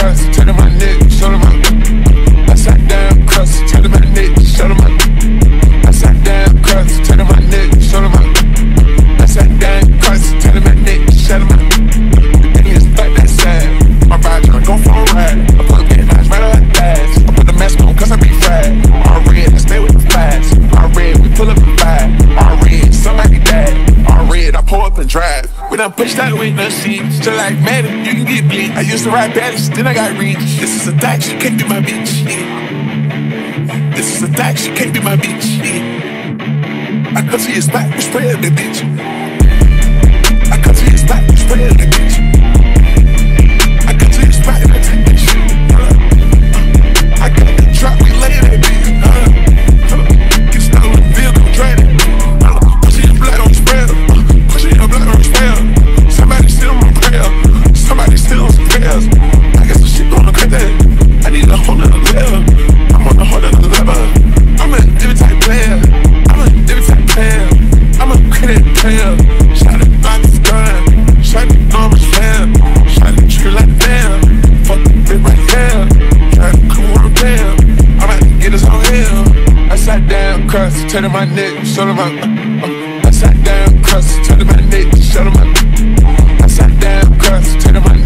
crust, turn to my neck, show them my upside down crust, turn to my neck, show them my upside down crust, turn to my neck, show them my upside down crust, turn to my neck, show them my niggas like that sad. My ride tryna go for a ride. I put big knives right on her ass. I put the mask on cause I be fried. All red, I stay with the flags. All red, we pull up and vibe. All red, somebody died. All red, I pull up and drive. We done pushed out with no seats. Just like Madden, you can get bleed. I used to ride baddies, then I got reach. This is a thot, she can't be my bitch. Yeah. This is a thot, she can't be my bitch. Yeah. I come to your spot, we spray up the bitch. I come to your spot, we spray up the bitch. I come to your spot and I take that shit. I got the drop, we lay that bitch. Get stolen, vehicle draining. Pushing your blood on the spread. Pushing your blood on the spread. Somebody still on my prayer. Somebody still on some prayers. I got some shit going on crazy. I need a whole nother level. I'm on a whole nother level. I'm a different type player. I'm a different type player. I'm a credit player. Shot it by this gun. Shot it on my fan. Shot it true like damn. Fuck the bitch right here. Try to come on down. I'm about to get us on hell. Upside down crust, turn to my neck, show them my upside down crust, turn to my neck, show them my upside down crust, turn to my neck.